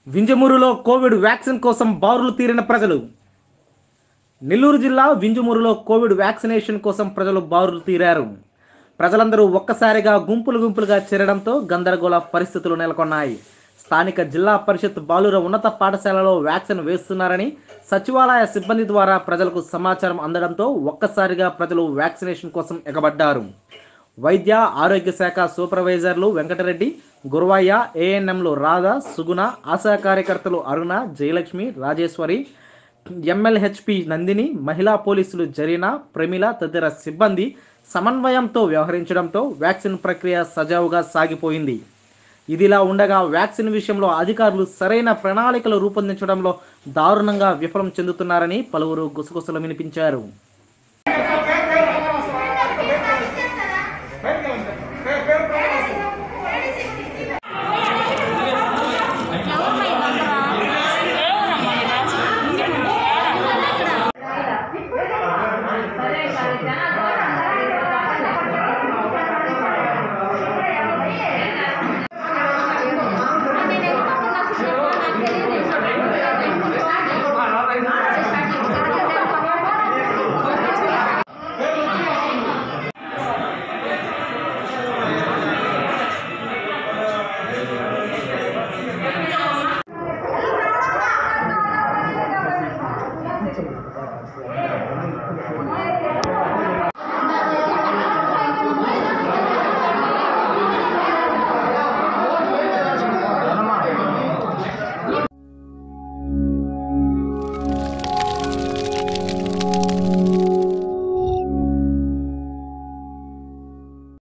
వింజమూరులో Covid vaccine కోసం బారులు తీరిన ప్రజలు. నెల్లూరు జిల్లా వింజమూరులో కోవిడ్ వ్యాక్సినేషన్ కోసం ప్రజలు బారులు తీరారు. ప్రజలందరూ ఒక్కసారిగా గుంపులుగా చేరడంతో గందరగోళ పరిస్థితులు నెలకొన్నాయి. స్థానిక జిల్లా పరిషత్ బాలుర ఉన్నత పాఠశాలలో వ్యాక్సిన్ వేస్తున్నారని సచివాలయ సిబ్బంది ద్వారా ప్రజలకు సమాచారం అందడంతో ఒక్కసారిగా ప్రజలు వ్యాక్సినేషన్ కోసం ఎగబడ్డారు. వైద్య ఆరోగ్య శాఖ సూపర్వైజర్లు వెంకటరెడ్డి, గురువయ్య, ఏఎన్ఎంలు రాధా, సుగుణ, ఆశా కార్యకర్తలు అరుణ, జయలక్ష్మి, రాజేశ్వరి, ఎంఎల్హెచ్పి నందిని, మహిళా పోలీసులు జరీనా, ప్రమిళ తదితర సిబ్బంది సమన్వయంతో వ్యవహరించడంతో వ్యాక్సిన్ ప్రక్రియ సజావుగా సాగిపోయింది. ఇదిలా ఉండగా వ్యాక్సిన్ విషయంలో అధికారులు సరైన ప్రణాళికలు రూపొందించడంలో దారుణంగా విఫలం చెందుతున్నారని పలువురు గుసగుసలు వినిపించారు.